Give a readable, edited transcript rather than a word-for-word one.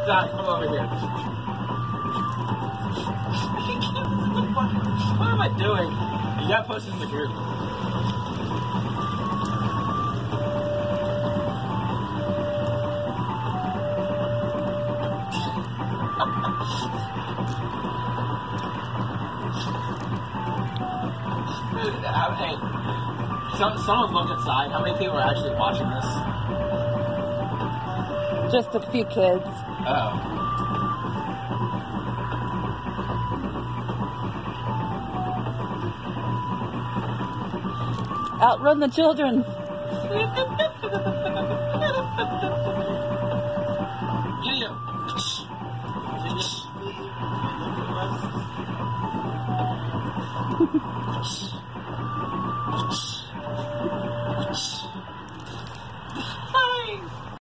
Zach, come over here. What am I doing? You gotta post this in the group. Dude, hey, someone look inside. How many people are actually watching this? Just a few kids. Oh. Outrun the children.